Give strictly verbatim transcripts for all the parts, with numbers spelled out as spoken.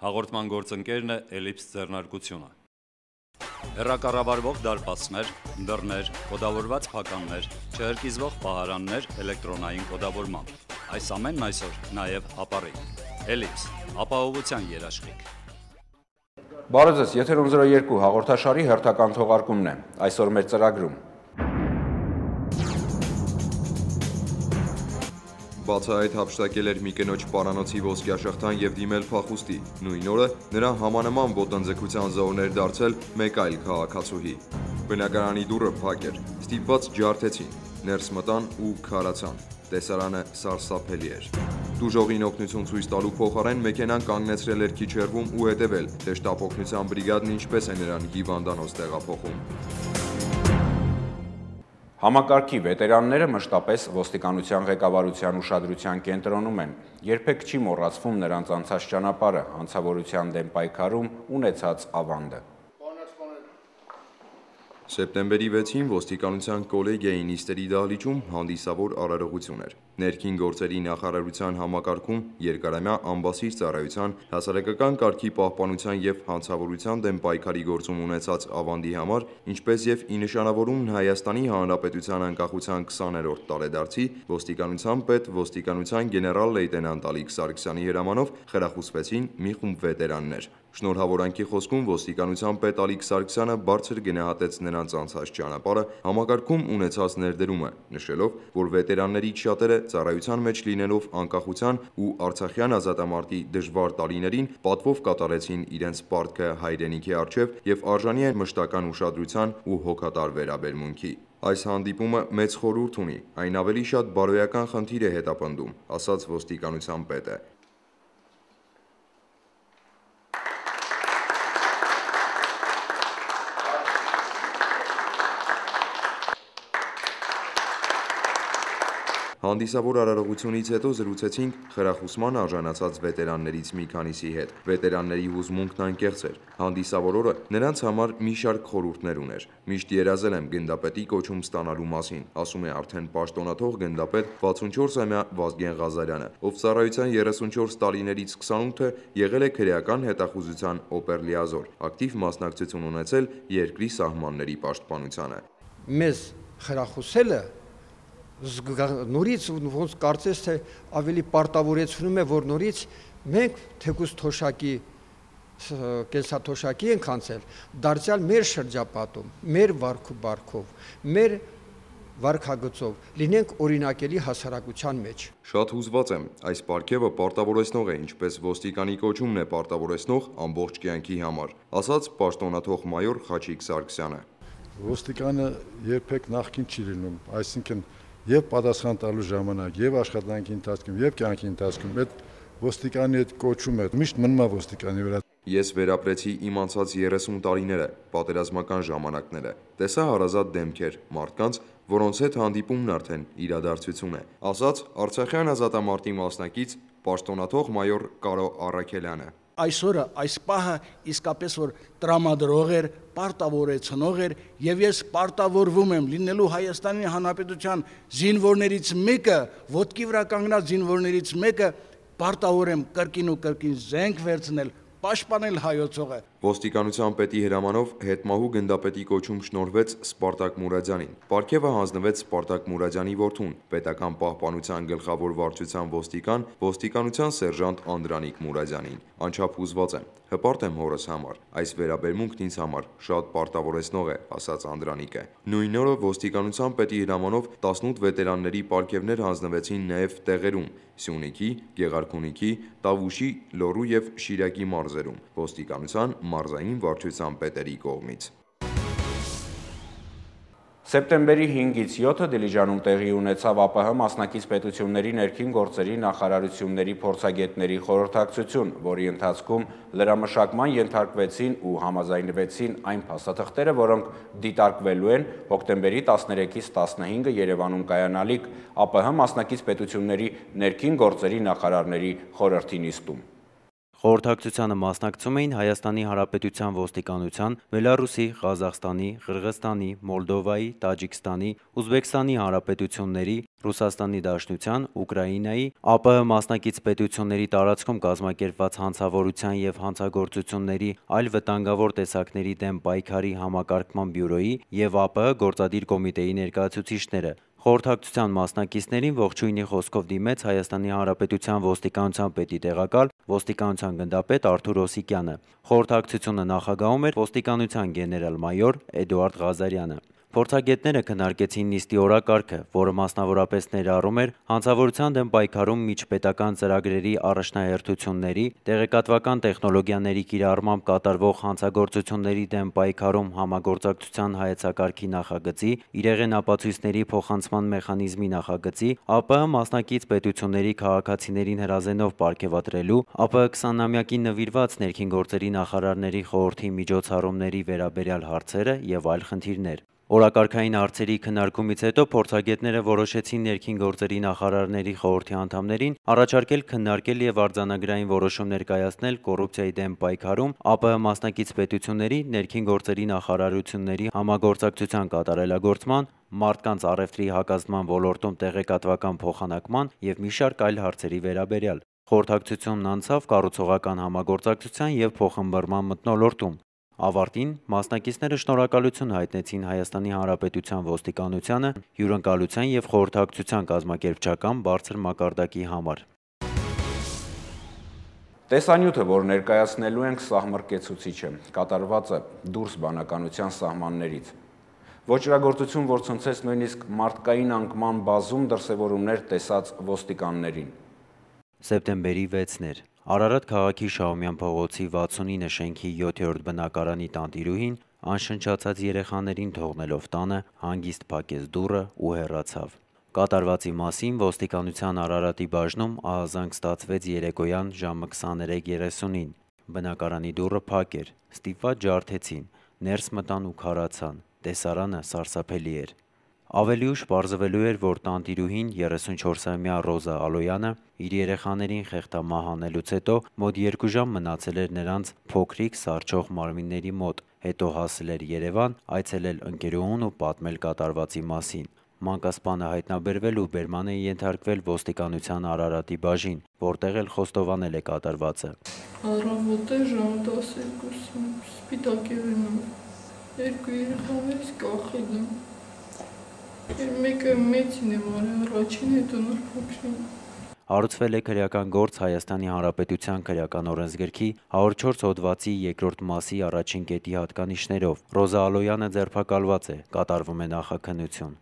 Հաղորդման գործընկերն է Էլիպս ձեռնարկությունը։ Հեռակառավարվող դարպասներ, դռներ, կոդավորված փականներ, չհրկիզվող պահարաններ էլեկտրոնային կոդավորմամբ։ Այս ամենն այսօր նաև ապառիկ։ Էլիպս, ապահովության երաշխիք։ Բարև ձեզ, եթերում զրո երկու հաղորդաշարի հերթական թողարկումն է։ Այսօր մեր ծրագրում Բացահայտ հափշտակել էր մի կնոջ պարանոցի ոսկյաշղթան և դիմել փախուստի։ Նույն օրը նրա համանման ոտնձգության զոհներ դարձել մեկ այլ քաղաքացուհի։ Բնակարանի դուռը փակ էր, ստիպված ջարդեցին, ներս մտան ու քարացան։ Տեսարանը սարսափելի էր։ Տուժողին օգնություն ցույց տալու փոխարեն մեքենան կանգնեցրել էր քիչ հեռվում ու հետևել, թե շտապօգնության բրիգադն ինչպես է նրան հիվանդանոց տեղափոխում։ Համակարգի վետերանները մշտապես ոստիկանության ղեկավարության ուշադրության կենտրոնում են։ Երբեք չի մոռացվում նրանց անցած ճանապարհը, հանցավորության դեմ պայքարում ունեցած ավանդը։ Սեպտեմբերի վեցին ոստիկանության կոլեգիայի նիստերի դահլիճում հանդիսավոր արարողություն էր։ Ներքին գործերի նախարարության համակարգում երկարամյա ամբասիր ծառայության, հասարակական կարգի պահպանության և հանցավորության դեմ պայքարի գործում ունեցած ավանդի համար, ինչպես և ի նշանավորում Հայաստանի Հանրապետության անկախության քսաներորդ տարեդարձի, ոստիկանության պետ ոստիկանության գեներալ լեյտենանտ Ալիկ Սարգսյանի հրամանով խրախուսվեցին մի խումբ վետերաններ։ Շնորհավորանքի խոսքում ոստիկանության պետ Ալիկ Սարգսյանը բարձր գնահատեց նրանց անցած ճանապարհը, համակարգում ունեցած ներդրումը, նշելով, որ վետերաններից շատերը ծառայության մեջ լինելով անկախության ու Արցախյան ազատամարտի դժվար տարիներին պատվով կատարեցին իրենց պարտքը հայրենիքի առջև և արժանի են մշտական ուշադրության ու հոգատար վերաբերմունքի։ Այս հանդիպումը մեծ խորհուրդ ունի, այն ավելի շատ բարոյական խնդիր է հետապնդում, ասաց ոստիկանության պետը։ Հանդիսավոր արարողությունից հետո զրուցեցինք խրախուսման արժանացած վետերաններից մի քանիսի հետ։ Վետերանների հուզմունքն անկեղծ էր։ Հանդիսավոր օրը նրանց համար մի շարք խորհուրդներ ուներ։ Միշտ երազել եմ գնդապետի կոչում ստանալու մասին, ասում է արդեն պաշտոնաթող գնդապետ վաթսունչորսամյա Վազգեն Ղազարյանը, ով ծառայության երեսունչորս տարիներից քսանութը եղել է քրեական հետախուզության օպերլիազոր, ակտիվ մասնակցություն ունեցել երկրի սահմանների պաշտպանությանը։ Մեզ խրախուսելը նորից ոնց կարծես թե ավելի պարտավորեցնում է, որ նորից մենք թեկուզ թոշակի կենսաթոշակի ենք անցել, դարձյալ մեր շրջապատում, մեր վարքու բարքով, մեր վարքագծով լինենք օրինակելի հասարակության մեջ։ Շատ հուզված եմ, այս պարգևը պարտավորեցնող է, ինչպես ոստիկանի կոչումն է պարտավորեցնող ամբողջ կյանքի համար, ասաց պաշտոնաթող մայոր Խաչիկ Սարգսյանը։ Ոստիկանը երբեք նախկին չի լինում, այսինքն և պատասխան տալու ժամանակ, և աշխատանքի ընթացքում, և կյանքի ընթացքում այդ ոստիկանի այդ կոչումը միշտ մնում է ոստիկանի վրա։ Ես վերապրեցի իմ անցած երեսուն տարիները, պատերազմական ժամանակները, տեսա հարազատ դեմքեր, մարդկանց, որոնց հետ հանդիպումն արդեն իրադարձություն է, ասաց Արցախյան ազատամարտի մասնակից պաշտոնաթող մայոր Կարո Առաքելյանը։ Այսօրը այս պահը իսկապես որ տրամադրող էր, պարտավորեցնող էր եւ ես պարտավորվում եմ լինելու Հայաստանի Հանրապետության զինվորներից մեկը, ոտքի վրա կանգնած զինվորներից մեկը, պարտավոր եմ կրկին ու կրկին զենք վերցնել, պաշտպանել հայոցողը։ Ոստիկանության պետի հրամանով հետմահու գնդապետի կոչում շնորհվեց Սպարտակ Մուրադյանին։ Պարգևը հանձնվեց Սպարտակ Մուրադյանի որդուն, պետական պահպանության գլխավոր վարչության ոստիկան, ոստիկանության սերժանտ Անդրանիկ Մուրադյանին։ Անչափ հուզված եմ, հպարտ եմ հորս համար, այս վերաբերմունքն ինձ համար շատ պարտավորեցնող է, ասաց Անդրանիկը։ Նույն օրը ոստիկանության պետի հրամանով տասնութ վետերանների պարգևներ հանձնվեցին նաև տեղերում՝ Սյունիքի, Գեղարքունիքի, Տավուշի, Լոռու և Շիրակի մարզերում, ոստիկանության մարզային վարչության պետերի կողմից։ Սեպտեմբերի հինգից յոթը Դիլիջանում տեղի ունեցավ ԱՊՀ մասնակից պետությունների ներքին գործերի նախարարությունների փորձագետների խորհրդակցություն, որի ընթացքում լրամշակման ենթարկվեցին ու համաձայնվեցին այն փաստաթղթերը, որոնք դիտարկվելու են հոկտեմբերի տասներեքից տասնհինգը Երևանում կայանալիք ԱՊՀ մասնակից պետությունների ներքին գործերի նախարարների խորհրդի նիստում։ Խորհրդակցությանը մասնակցում էին Հայաստանի Հանրապետության ոստիկանության, Բելառուսի, Ղազախստանի, Ղրղստանի, Մոլդովայի, Տաջիկստանի, Ուզբեկստանի հանրապետությունների, Ռուսաստանի Դաշնության, Ուկրաինայի, ԱՊՀ մասնակից պետությունների տարածքում կազմակերպված հանցավորության և հանցագործությունների այլ վտանգավոր տեսակների դեմ պայքարի համակարգման բյուրոյի և ԱՊՀ գործադիր կոմիտեի ներկայացուցիչները։ Խորհրդակցության մասնակիցներին ողջույնի խոսքով դիմեց Հայաստանի Հանրապետության ոստիկանության պետի տեղակալ, ոստիկանության գնդապետ Արթուր Օսիկյանը։ Խորհրդակցությունը նախագահում էր ոստիկանության գեներալ-մայոր Էդուարդ Ղազարյանը։ Փորձագետները քննարկեցին նիստի օրակարգը, որը մասնավորապես ներառում էր հանցավորության դեմ պայքարում միջպետական ծրագրերի առաջնահերթությունների, տեղեկատվական տեխնոլոգիաների կիրառմամբ կատարվող հանցագործությունների դեմ պայքարում համագործակցության հայեցակարգի նախագծի, իրեղեն ապացույցների փոխանցման մեխանիզմի նախագծի, ԱՊՀ մասնակից պետությունների քաղաքացիներին հրազենով պարգևատրելու, ԱՊՀ քսանամյակին նվիրված ներքին գործերի նախարարների խորհրդի միջոցառումների վերաբերյալ հարցերը և այլ խնդիրներ։ Օրակարգային հարցերի քննարկումից հետո փորձագետները որոշեցին ներքին գործերի նախարարների խորհրդի անդամներին առաջարկել քննարկել և արձանագրային որոշումներ կայացնել կոռուպցիայի դեմ պայքարում ԱՊՀ մասնակից պետությունների ներքին գործերի նախարարությունների համագործակցության կատարելագործման, մարդկանց առևտրի հակազդման ոլորտում տեղեկատվական փոխանակման և մի շարք այլ հարցերի վերաբերյալ։ Խորհրդակցությունն անցավ կառուցողական համագործակցության և փոխըմբռնման մթնոլորտում։ Ավարտին մասնակիցները շնորհակալություն հայտնեցին Հայաստանի Հանրապետության ոստիկանությանը հյուրընկալության և խորհրդակցության կազմակերպչական բարձր մակարդակի համար։ Տեսանյութը, որ ներկայացնելու ենք, սահմռկեցուցիչ է, կատարվածը դուրս բանականության սահմաններից։ Ոճրագործություն, որ ցնցեց նույնիսկ մարդկային անկման բազում դրսևորումներ տեսած ոստիկաններին։ Սեպտեմբերի վեցն էր։ Արարատ քաղաքի Շահումյան փողոցի վաթսունինը շենքի յոթերորդ բնակարանի տանտիրուհին անշնչացած երեխաներին թողնելով տանը հանգիստ փակեց դուռը ու հեռացավ։ Կատարվածի մասին ոստիկանության Արարատի բաժնում ահազանգ ստացվեց երեկոյան ժամը քսաներեք երեսունին։ Բնակարանի դուռը փակ էր, ստիպված ջարդեցին, ներս մտան ու քարացան։ Տեսարանը սարսափելի էր։ Ավելի ուշ պարզվելու էր, որ տանտիրուհին երեսունչորսամյա Ռոզա Ալոյանը իր երեխաներին խեղդամահ անելուց հետո մոտ երկու ժամ մնացել էր նրանց փոքրիկ սառչող մարմինների մոտ, հետո հասել էր Երևան, այցելել ընկերուհուն ու պատմել կատարվածի մասին։ Մանկասպանը հայտնաբերվել ու բերման է ենթարկվել ոստիկանության Արարատի բաժին, որտեղ էլ խոստովանել է կատարվածը։ Առավոտը ժամը տասներկուսին սպիտակ է վնում, երկու երեխաներից կախել եմ։ Մեկը մեծին եմ արել, առաջին, հետո նոր փոքրին։ Հարուցվել է քրեական գործ Հայաստանի Հանրապետության քրեական օրենսգրքի հարյուր չորս հոդվածի երկրորդ մասի առաջին կետի հատկանիշներով։ Ռոզա Ալոյանը ձերբակալված է, կատարվում է նախաքննություն։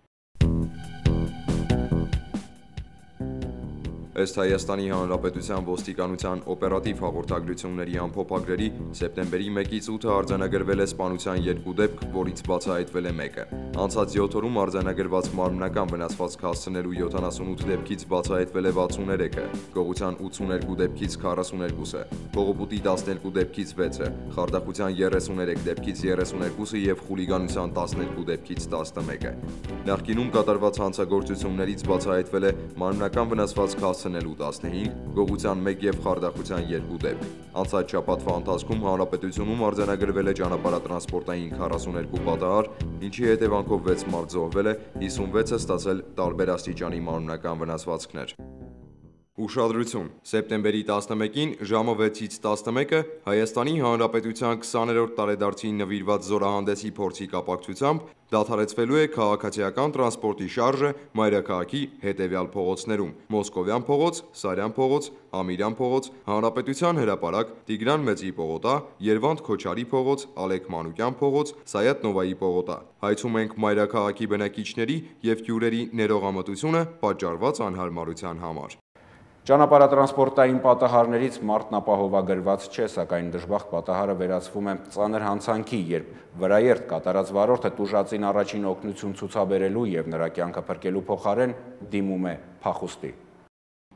Ըստ Հայաստանի Հանրապետության ոստիկանության օպերատիվ հաղորդագրությունների ամփոփագրերի սեպտեմբերի մեկից ութը արձանագրվել է սպանության երկու դեպք, որից բացահայտվել է մեկը։ Անցած յոթ օրում արձանագրված մարմնական վնասվածք հասցնելու յոթանասունութ դեպքից բացահայտվել է վաթսուներեքը, գողության ութսուներկու դեպքից քառասուներկուսը, փողոպուտի տասներկու դեպքից վեցը, խարդախության երեսուներեք դեպքից երեսուներկուսը և խուլիգանության տասներկու դեպքից տասնմեկը։ Նախկինում կատարված հանցագործություններից բացահայտվել է մարմնական վնասվածք հասցնելու տասնհինգ, գողության մեկ և խարդախության երկու դեպք։ Անցած շաբաթվա ընթացքում հանրապետությունում արձանագրվել է ճանապարհատրանսպորտային քառասուներկու պատահար, ինչի հետևանքով վեց մարդ զոհվել է, հիսունվեցը ստացել տարբեր աստիճանի մարմնական վնասվածքներ։ Ուշադրություն. Սեպտեմբերի տասնմեկին ժամը վեցից տասնմեկը Հայաստանի Հանրապետության քսաներորդ տարեդարձին նվիրված զորահանդեսի փորձի կապակցությամբ դադարեցվելու է քաղաքացիական տրանսպորտի շարժը մայրաքաղաքի հետևյալ փողոցներում՝ Մոսկովյան փողոց, Սարյան փողոց, Ամիրյան փողոց, Հանրապետության հրապարակ, Տիգրան Մեծի պողոտա, Երվանդ Քոչարի փողոց, Ալեք Մանուկյան փողոց, Սայաթ Նովայի պողոտա։ Հայցում ենք մայրաքաղաքի բնակիչների և հյուրերի ներողամտությունը պատճառված անհարմարության համար։ Ճանապարհատրանսպորտային պատահարներից մարդն ապահովագրված չէ, սակայն դժբախտ պատահարը վերածվում է ծանր հանցանքի, երբ վրաերթ կատարած վարորդը տուժածին առաջին օգնություն ցուցաբերելու և նրա կյանքը փրկելու փոխարեն դիմում է փախուստի։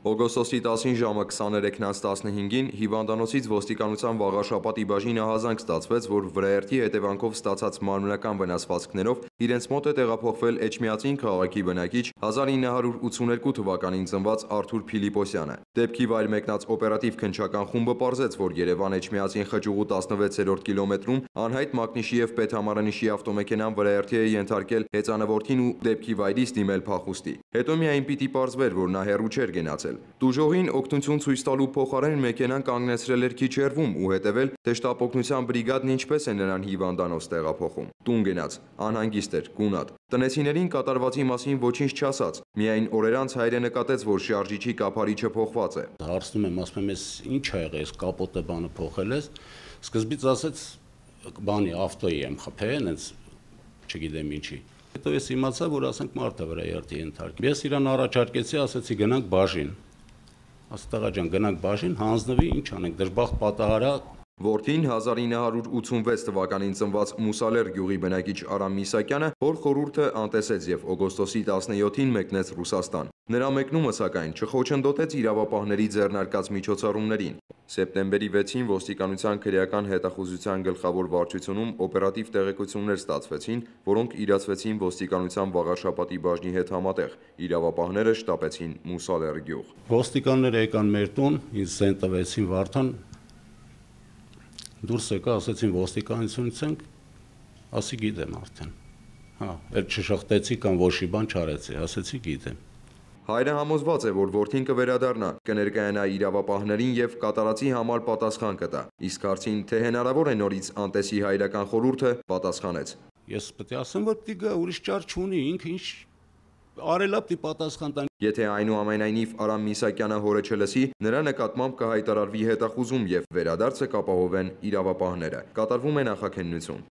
Օգոստոսի տասին ժամը քսաներեքից տասնհինգին հիվանդանոցից ոստիկանության Վաղարշապատի բաժին ահազանգ ստացվեց, որ վրաերթի հետևանքով ստացած մարմնական վնասվածքներով իրենց մոտ է տեղափոխվել Էջմիածին քաղաքի բնակիչ հազար ինը հարյուր ութսուներկու թվականին ծնված Արթուր Փիլիպոսյանը։ Դեպքի վայր մեկնած օպերատիվ քննչական խումբը պարզեց, որ Երևան-Էջմիածին խճուղու տասնվեցերորդ կիլոմետրում անհայտ մակնիշի եւ պետհամարանիշի ավտոմեքենան վրաերթի է ենթարկել հեծանվորդին ու դեպքի վայրից դիմել փախուստի։ Հետո միայն պիտի պարզվեր, որ նա հեռու չէր գնացել։ Տուժողին օգնություն ցույց տալու փոխարեն մեքենան կանգնեցրել էր քիչ հեռվում ու հետևել, թե շտապօգնության բրիգադն ինչպես է նրան հիվանդանոց տեղափոխում։ Տուն գնաց, անհանգիստ էր, գունատ։ Տնեցիներին կատարվածի մասին ոչինչ չասաց, միայն օրեր անց հայրը նկատեց, որ շարժիչի կափարիչը փոխված է։ Հարցնում եմ, ասում եմ, ես ինչ ա եղել, ես կապոտը բանը փոխել ես։ Սկզբից ասեց, բանի ավտոյի եմ խփել, հենց չգիտեմ ինչի։ Հետո ես իմացա, որ ասենք մարդը վրաերթի ենթարկել։ Ես իրան առաջարկեցի, ասեցի գնանք բաժին։ Ասա տղա ջան, գնանք բաժին, հանձնվի, ինչ անենք, դժբախտ պատահարա։ Որդին հազար ինը հարյուր ութսունվեց թվականին ծնված Մուսալեր գյուղի բնակիչ Արամ Միսակյանը հոր խորհուրդը անտեսեց եւ օգոստոսի տասնյոթին մեկնեց Ռուսաստան։ Նրա մեկնումը սակայն չխոչընդոտեց իրավապահների ձեռնարկած միջոցառումներին։ Սեպտեմբերի վեցին ոստիկանության քրեական հետախուզության գլխավոր վարչությունում օպերատիվ տեղեկություններ ստացվեցին, որոնք իրացվեցին ոստիկանության Վաղարշապատի բաժնի հետ համատեղ։ Իրավապահները շտապեցին Մուսալեր գյուղ։ Ոստիկանները եկան մեր տուն, ինձ զեն տվեցին Վարդան, դուրս եկա, ասեցին ոստիկանությունից ենք, ասի գիտեմ արդեն։ Հա, էլ չշղթեցի կամ ոչի բան չարեցի, ասեցի գիտեմ։ Հայրը համոզված է, որ որդին կվերադառնա, կներկայանա իրավապահներին եւ կատարածի համար պատասխան կտա։ Իսկ հարցին, թե հնարավոր է նորից անտեսի հայրական խորհուրդը, պատասխանեց. Ես պետք է ասեմ, որ պիտի գա, ուրիշ ճար չունի, ինքը ինչ արելա պիտի պատասխան տա։ Եթե այնուամենայնիվ Արամ Միսակյանը հորը չլսի, նրա նկատմամբ կհայտարարվի հետախուզում եւ վերադարձը կապահովեն իրավապահները։ Կատարվում է նախաքննություն։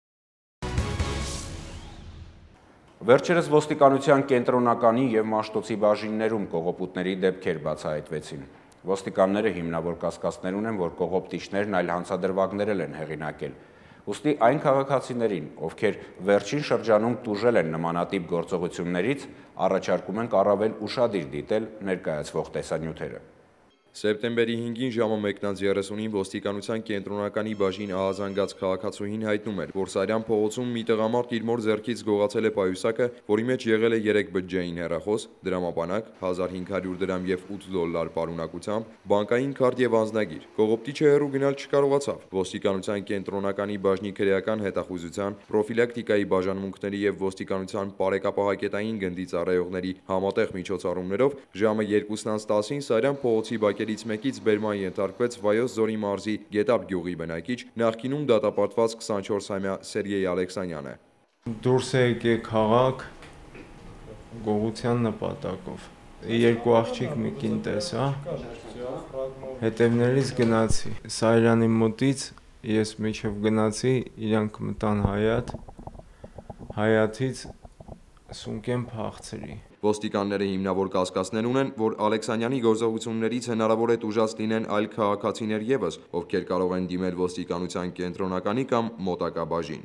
Վերջերս ոստիկանության կենտրոնականի եւ Մաշտոցի բաժիններում կողոպուտների դեպքեր բացահայտվեցին։ Ոստիկանները հիմնավոր կասկածներ ունեն, որ կողոպտիչներն այլ հանցադրվագներ են հեղինակել։ Ուստի այն քաղաքացիներին, ովքեր վերջին շրջանում տուժել են նմանատիպ գործողություններից, առաջարկում ենք առավել ուշադիր դիտել ներկայացվող տեսանյութերը։ Սեպտեմբերի հինգին ժամը մեկնած երեսունին ոստիկանության կենտրոնականի բաժին ահազանգած քաղաքացուհին հայտնում էր, որ Սարյան փողոցում մի տղամարդ իր մոր ձեռքից գողացել է պայուսակը, որի մեջ եղել է երեք բջջային հեռախոս, դրամապանակ, հազար հինգ հարյուր դրամ եւ ութ դոլար պարունակությամբ, բանկային քարտ եւ անձնագիր։ Կողոպտիչը հեռու գնալ չկարողացավ։ Ոստիկանության կենտրոնականի բաժնի քրեական հետախուզության, պրոֆիլակտիկայի բաժանմունքների եւ ոստիկանության բարեկապահակետային գնդի ծառայողների համատեղ միջոցառումներով ժամը երկուսն անց տասին Սարյան փողոցի ից մեկից բերման ենթարկվեց Վայոց Ձորի մարզի Գետապ գյուղի բնակիչ, նախկինում դատապարտված քսանչորսամյա Սերգեյ Ալեքսանյանը։ Դուրս է եկել քաղաք գողության նպատակով։ Երկու աղջիկ մի կին տեսա, հետևներից գնացի։ Սարյանի մոտից ես միջև գնացի, իրանք մտան Հայաթ, Հայաթից սունկեն փախցրի։ Ոստիկանները հիմնավոր կասկածներ ունեն, որ Ալեքսանյանի գործողություններից հնարավոր է տուժած լինեն այլ քաղաքացիներ ևս, ովքեր կարող են դիմել ոստիկանության կենտրոնականի կամ մոտակա բաժին։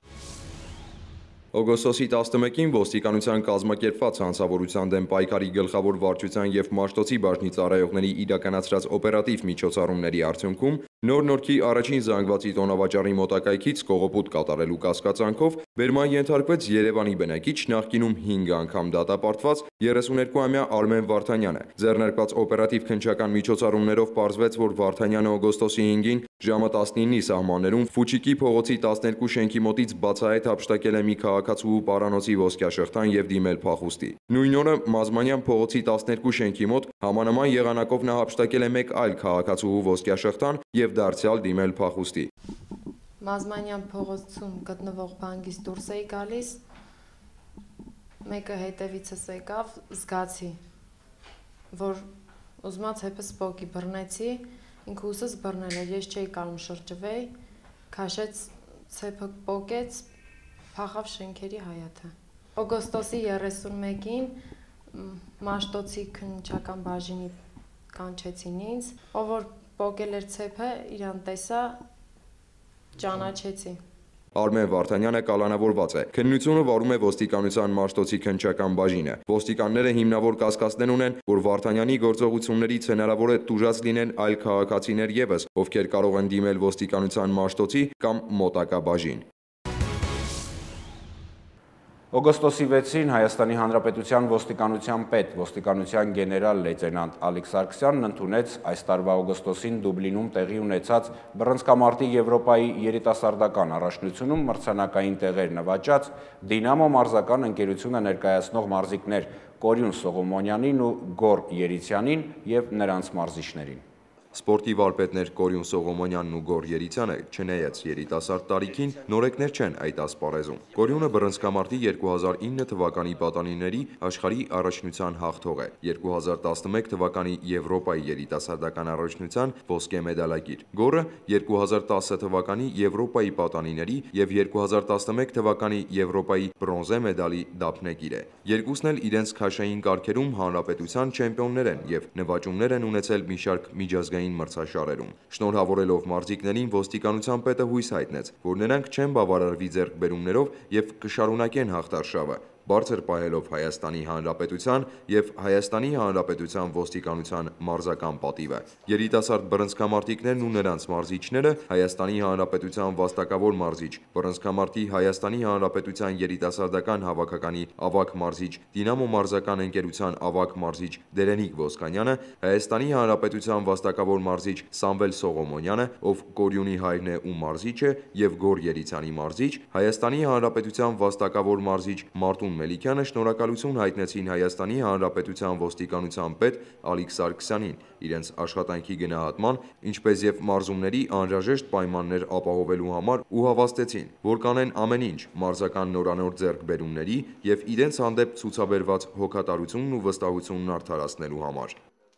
Օգոստոսի տասնմեկին ոստիկանության կազմակերպված հանցավորության դեմ պայքարի գլխավոր վարչության եւ Մաշտոցի բաժնի ծառայողների իրականացրած օպերատիվ միջոցառումների արդյունքում նոր Նորքի առաջին զանգվածի տոնավաճառի մոտակայքից կողոպուտ կատարելու կասկածանքով բերման ենթարկվեց Երևանի բնակիչ, նախկինում հինգ անգամ դատապարտված երեսուներկուամյա Արմեն Վարդանյանը։ Ձեռնարկված օպերատիվ քննչական միջոցառումներով պարզվեց, որ Վարդանյանը օգոստոսի հինգին ժամը տասնինի սահմաններում Ֆուչիկի փողոցի տասներկու շենքի մոտից բացահայտ հափշտակել է մի քաղաքացու պարանոցի ոսկյաշղթան եւ դիմել փախուստի։ Նույն օրը Մազմանյան փողոցի տասներկու շենքի մոտ համանման եղանակով նա հափշտակել է մեկ այլ քաղաքացու ոսկյաշղթան եւ դարձյալ դիմել փախուստի։ Մազմանյան փողոցում գտնվող բանկից դուրս էի գալիս, մեկը հետևիցս եկավ, զգացի, որ ուզմաց հետս պոկի բռնեցի, ինքը ուսս բռնել էր, ես չէի կարող շրջվեի, քաշեց, ցեպը պոկեց, փախավ շենքերի Հայաթը։ Օգոստոսի երեսունմեկին Մաշտոցի քննչական բաժինի կանչեցին ինձ, ով որ պոկել էր ցեպը, իրան տեսա, ճանաչեցի։ Արմեն Վարդանյանը կալանավորված է։ Քննությունը վարում է ոստիկանության Մաշտոցի քննչական բաժինը։ Ոստիկանները հիմնավոր կասկածներ ունեն, որ Վարդանյանի գործողություններից հնարավոր է տուժած լինեն այլ քաղաքացիներ ևս, ովքեր կարող են դիմել ոստիկանության Մաշտոցի կամ մոտակա բաժին։ Օգոստոսի վեցին Հայաստանի Հանրապետության ոստիկանության պետ, ոստիկանության գեներալ լեյտենանտ Ալիկ Սարգսյանն ընդունեց այս տարվա օգոստոսին Դուբլինում տեղի ունեցած բռնցքամարտի Եվրոպայի երիտասարդական առաջնությունում մրցանակային տեղեր նվաճած Դինամո մարզական ընկերությունը ներկայացնող մարզիկներ Կորյուն Սողոմոնյանին ու Գոր Երիցյանին և նրանց մարզիչներին։ Սպորտի վարպետներ Կորյուն Սողոմոնյանն ու Գոր Երիցյանը, չնայած երիտասարդ տարիքին, նորեկներ չեն այդ ասպարեզում։ Կորյունը բռնցքամարտի երկու հազար ինը թվականի պատանիների աշխարհի առաջնության հաղթող է, երկու հազար տասնմեկ թվականի Եվրոպայի երիտասարդական առաջնության ոսկե մեդալակիր։ Գորը երկու հազար տասը թվականի Եվրոպայի պատանիների և երկու հազար տասնմեկ թվականի Եվրոպայի բրոնզե մեդալի դափնեկիր է։ Երկուսն էլ իրենց քաշային կարգերում հանրապետության չեմպիոններ են և նվաճումներ են ունեցել մի շարք միջազգային մրցաշարերում։ Շնորհավորելով մարզիկներին ոստիկանության պետը հույս հայտնեց, որ նրանք չեն բավարարվի ձեռքբերումներով և կշարունակեն հաղթարշավը, բարձր պահելով Հայաստանի Հանրապետության և Հայաստանի Հանրապետության ոստիկանության մարզական պատիվը։ Երիտասարդ բռնցքամարտիկներն ու նրանց մարզիչները Հայաստանի Հանրապետության վաստակավոր մարզիչ, բռնցքամարտի Հայաստանի Հանրապետության երիտասարդական հավաքականի ավագ մարզիչ, Դինամո մարզական ընկերության ավագ մարզիչ Դերենիկ Ոսկանյանը, Հայաստանի Հանրապետության վաստակավոր մարզիչ Սամվել Սողոմոնյանը, ով Կորյունի հայրն է ու մարզիչ է, և Գոր Երիցյանի մարզիչ, Հայաստանի Հանրապետության վաստակավոր մարզիչ Մարտուն Մելիքյանը շնորհակալություն հայտնեցին Հայաստանի Հանրապետության ոստիկանության պետ Ալիկ Սարգսյանին իրենց աշխատանքի գնահատման, ինչպես և մարզումների անհրաժեշտ պայմաններ ապահովելու համար ու հավաստեցին, որ կանեն ամեն ինչ մարզական նորանոր ձեռքբերումների և իրենց հանդեպ ցուցաբերված հոգատարությունն ու վստահությունն արդարացնելու համար։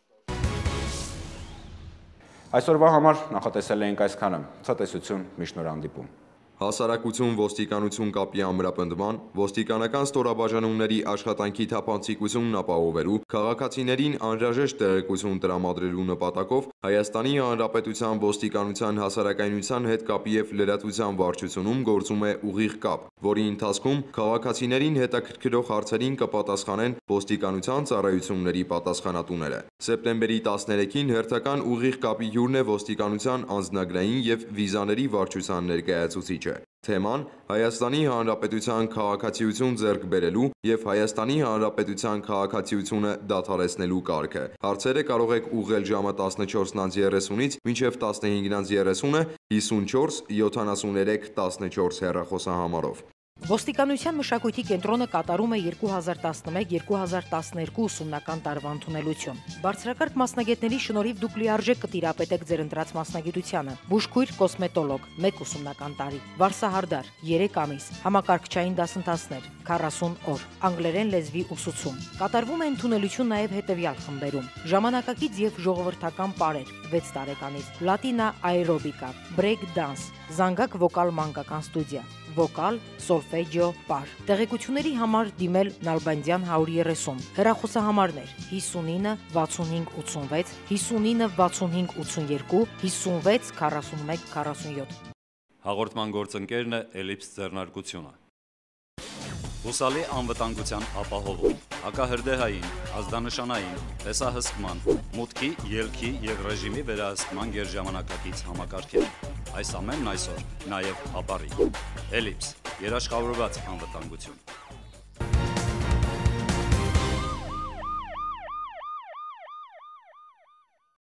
Այսօրվա համար նախատեսել էինք այսքանը։ Ցտեսություն, միշտ նոր հանդիպում։ Հասարակություն ոստիկանություն կապի ամրապնդման, ոստիկանական ստորաբաժանումների աշխատանքի թափանցիկությունն ապահովելու, քաղաքացիներին անհրաժեշտ տեղեկություն տրամադրելու նպատակով Հայաստանի Հանրապետության ոստիկանության հասարակայնության հետ կապի և լրատվության վարչությունում գործում է ուղիղ կապ, որի ընթացքում քաղաքացիներին հետաքրքրող հարցերին կպատասխանեն ոստիկանության ծառայությունների պատասխանատուները։ Սեպտեմբերի տասներեքին հերթական ուղիղ կապի հյուրն է ոստիկանության անձնագրային և վիզաների վարչության ներկայացուցիչը։ Թեման Հայաստանի Հանրապետության քաղաքացիություն ձեռք բերելու և Հայաստանի Հանրապետության քաղաքացիությունը դադարեցնելու կարգը։ Հարցերը կարող եք ուղղել ժամը տասնչորսն երեսունից մինչև տասնհինգն երեսունը հիսունչորս յոթանասուններեք տասնչորս հեռախոսահամարով։ Ոստիկանության մշակույթի կենտրոնը կատարում է երկու հազար տասնմեկ երկու հազար տասներկու ուսումնական տարվա ընդունելություն։ Բարձրակարգ մասնագետների շնորհիվ դուք լիարժեք կտիրապետեք ձեր ընտրած մասնագիտությանը։ Բուժքույր կոսմետոլոգ մեկ ուսումնական տարի, վարսահարդար երեք ամիս, համակարգչային դասընթացներ քառասուն օր, անգլերեն լեզվի ուսուցում։ Կատարվում է ընդունելություն նաև հետևյալ խմբերում՝ ժամանակակից և ժողովրդական պարեր վեց տարեկանից, լատինա աերոբիկա, բրեյք դանս, զանգակ վոկալ մանկական ստուդիա, վոկալ, սոլֆեջիո, պար։ Տեղեկությունների համար դիմել Նալբանդյան հարյուր երեսուն, հեռախոսահամարներ հիսունինը վաթսունհինգ ութսունվեց, հիսունինը վաթսունհինգ ութսունյերկու, հիսունվեց քառասունմեկ քառասունյոթ։ Հաղորդման գործընկերն է Էլիպս ձեռնարկությունը։ Հուսալի անվտանգության ապահովում, հակահրդեհային, ազդանշանային, տեսահսկման, մուտքի, ելքի և ռեժիմի վերահսկման գերժամանակակից համակարգեր։ Այս ամենն այսօր նաև ապարի։ Էլիպս, երաշխավորված անվտանգություն։